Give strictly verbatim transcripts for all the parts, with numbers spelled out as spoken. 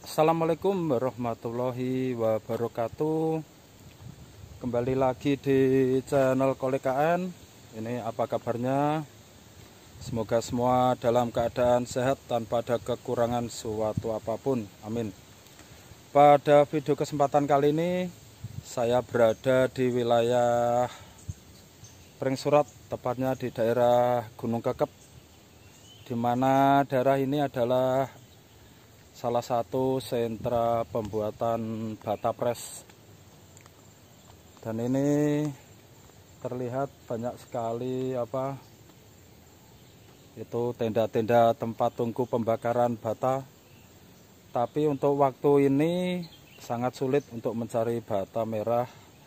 Assalamualaikum warahmatullahi wabarakatuh. Kembali lagi di channel Kolek K N. Ini apa kabarnya? Semoga semua dalam keadaan sehat tanpa ada kekurangan suatu apapun. Amin. Pada video kesempatan kali ini saya berada di wilayah Pringsurat, tepatnya di daerah Gunung Kekep, di mana daerah ini adalah salah satu sentra pembuatan bata pres. Dan ini terlihat banyak sekali apa itu tenda-tenda tempat tunggu pembakaran bata. Tapi untuk waktu ini sangat sulit untuk mencari bata merah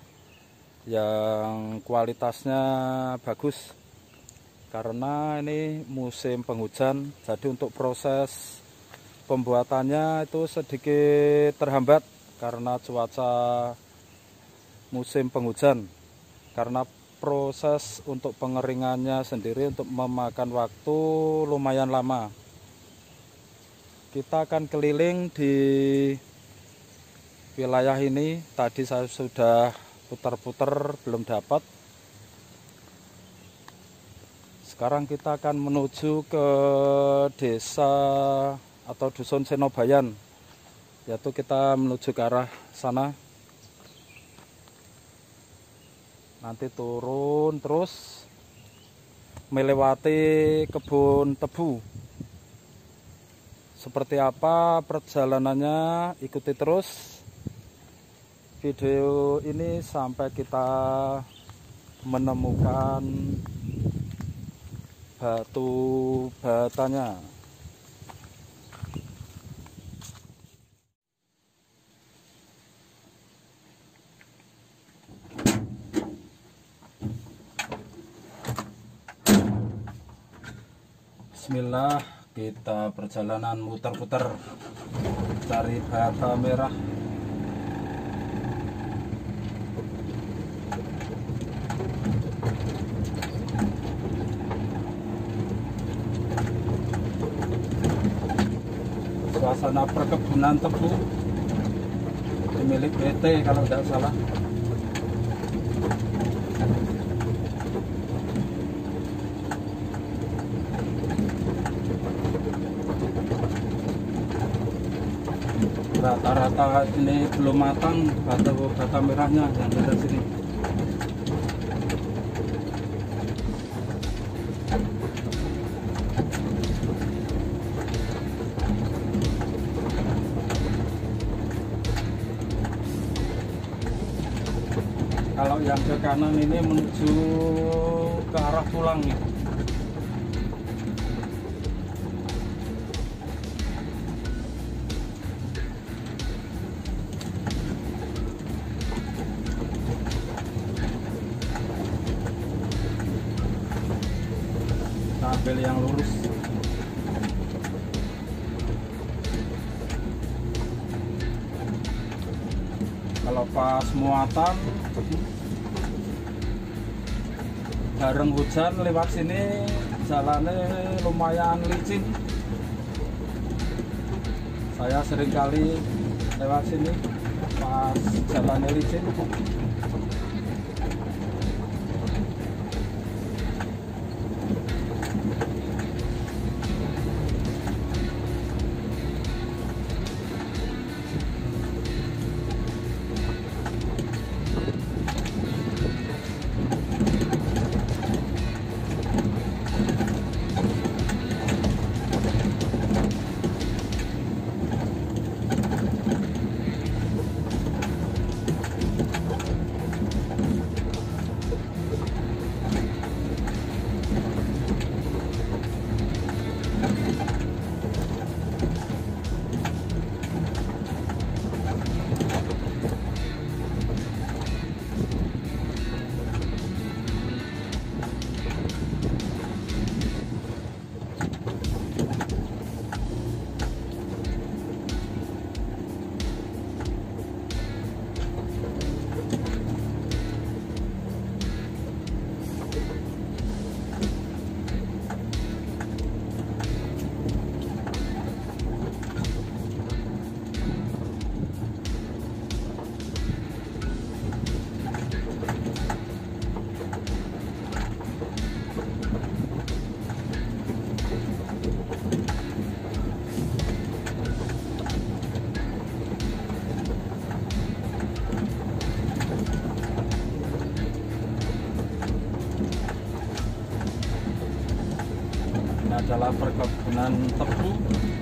yang kualitasnya bagus, karena ini musim penghujan. Jadi untuk proses pembuatannya itu sedikit terhambat karena cuaca musim penghujan. Karena proses untuk pengeringannya sendiri untuk memakan waktu lumayan lama. Kita akan keliling di wilayah ini. Tadi saya sudah putar-putar belum dapat. Sekarang kita akan menuju ke desa atau dusun Senobayan, yaitu kita menuju ke arah sana. Nanti turun terus melewati kebun tebu. Seperti apa perjalanannya, ikuti terus video ini sampai kita menemukan batu batanya. Bismillah, kita perjalanan muter-puter cari bata merah. Suasana perkebunan tebu milik B T kalau tidak salah. Rata-rata ini belum matang bata bata merahnya yang ada sini. Kalau yang ke kanan ini menuju ke arah pulang nih. Ambil yang lurus. Kalau pas muatan bareng hujan lewat sini jalannya lumayan licin. Saya sering kali lewat sini pas jalannya licin. adalah perkebunan tebu.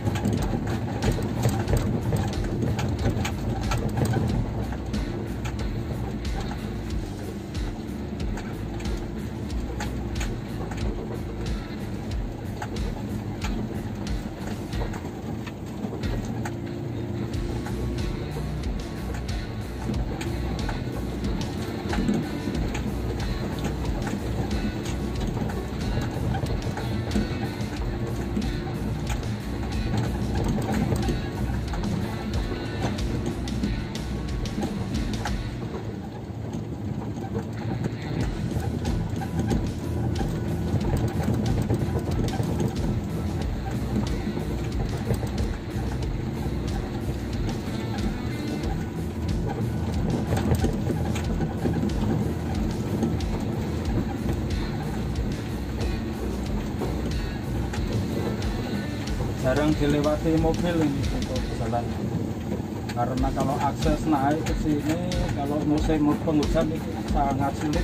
Jarang dilewati mobil ini untuk jalan, karena kalau akses naik ke sini kalau musim penghujan itu sangat sulit.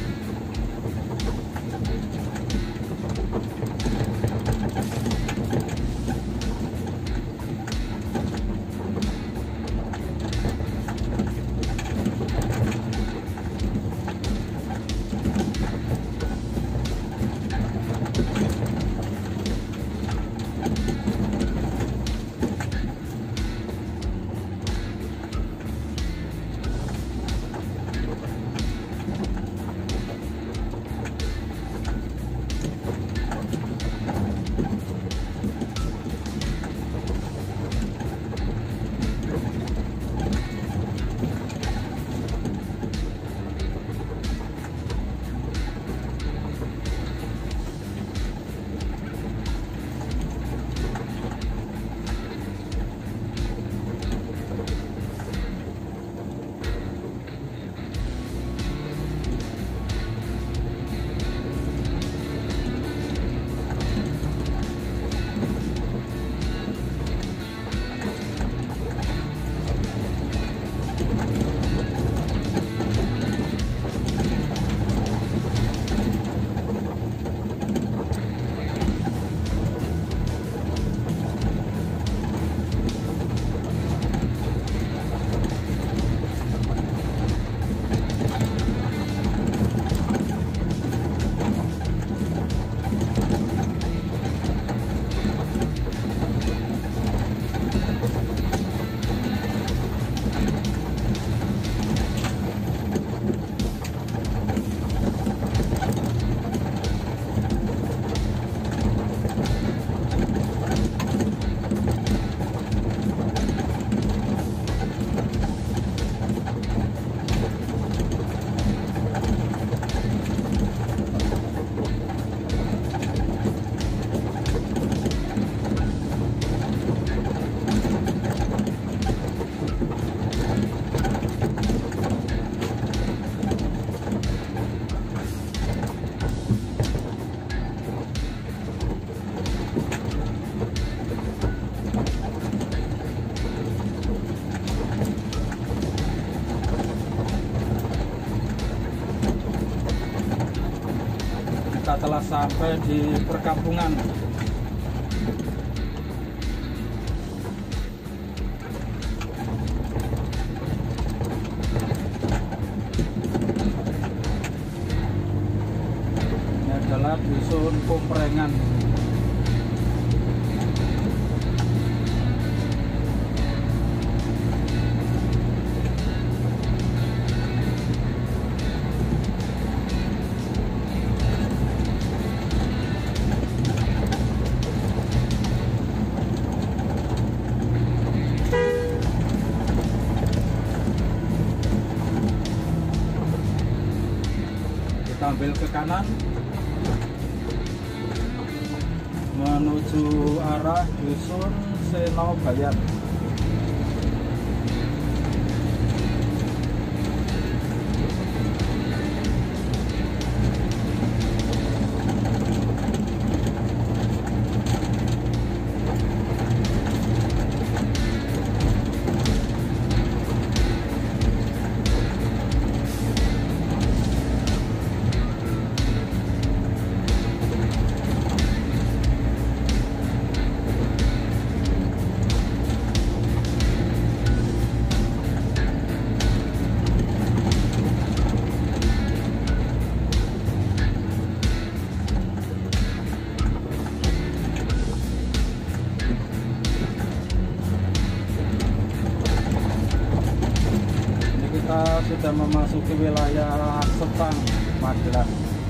Kita telah sampai di perkampungan. Ini adalah dusun Komprengan. Ambil ke kanan menuju arah dusun Senobayan. kita sudah memasuki wilayah Secang, Magelang.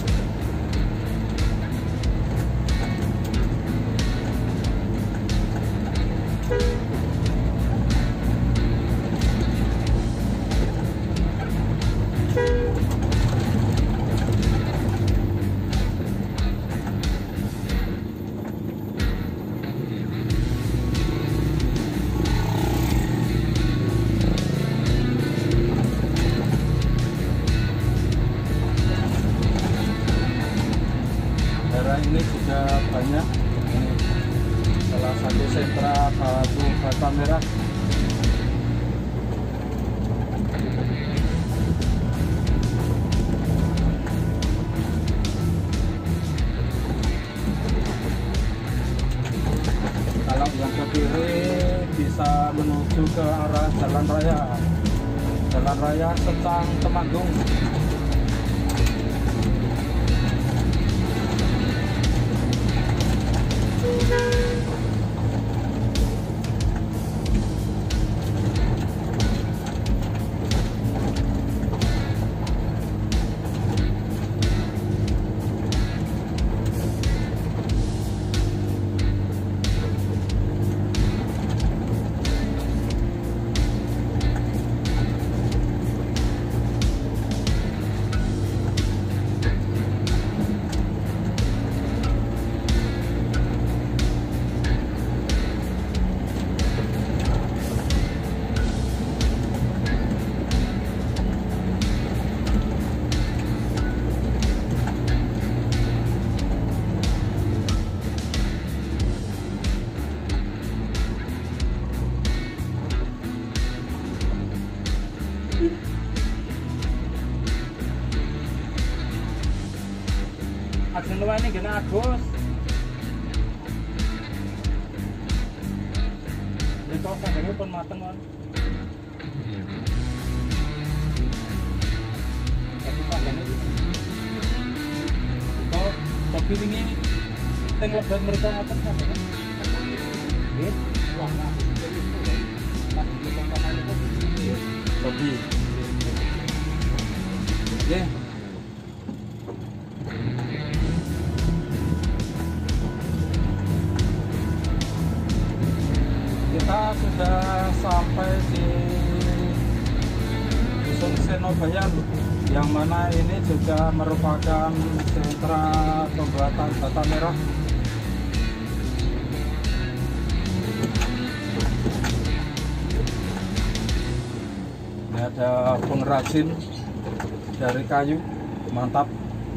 Daerah ini juga banyak, ini salah satu sentra batu bata merah. Kalau yang ke kiri bisa menuju ke arah jalan raya jalan raya Secang Temanggung. Ajeng luwih ini gini Agus. Itu sanggane pun mateng kan. Tapi sanggane itu kopi ini teng lebat mereka ngaten kan. Nggih, warna kopi. Nggih. Kita sudah sampai di Dusun Senobayan, yang mana ini juga merupakan sentra pembuatan bata merah. Ini ada pengrajin dari kayu, mantap.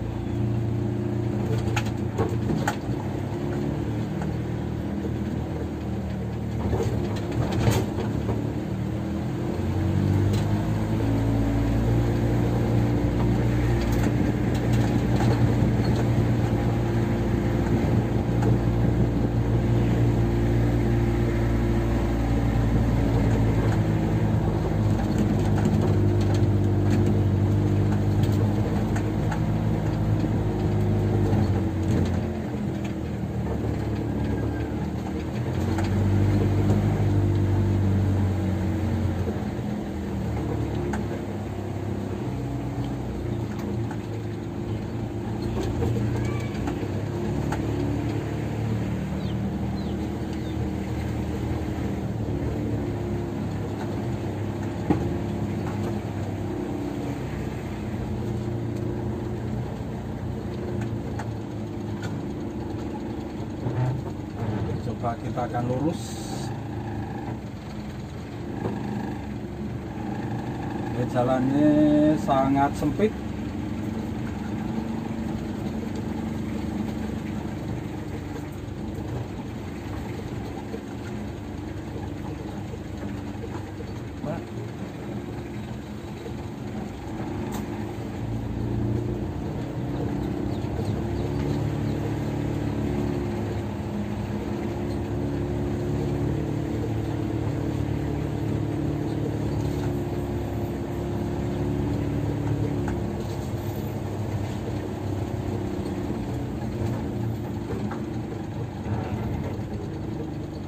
Coba kita akan lurus. Ini jalannya sangat sempit.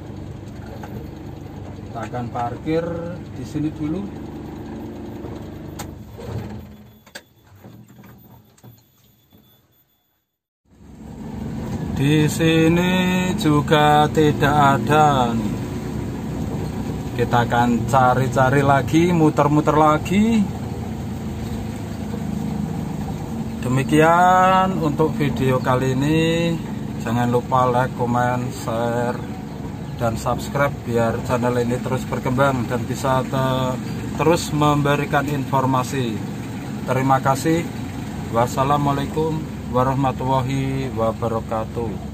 Kita akan parkir di sini dulu. Di sini juga tidak ada. Kita akan cari-cari lagi, muter-muter lagi. Demikian untuk video kali ini. Jangan lupa like, comment, share, dan subscribe biar channel ini terus berkembang dan bisa te terus memberikan informasi. Terima kasih. Wassalamualaikum warahmatullahi wabarakatuh.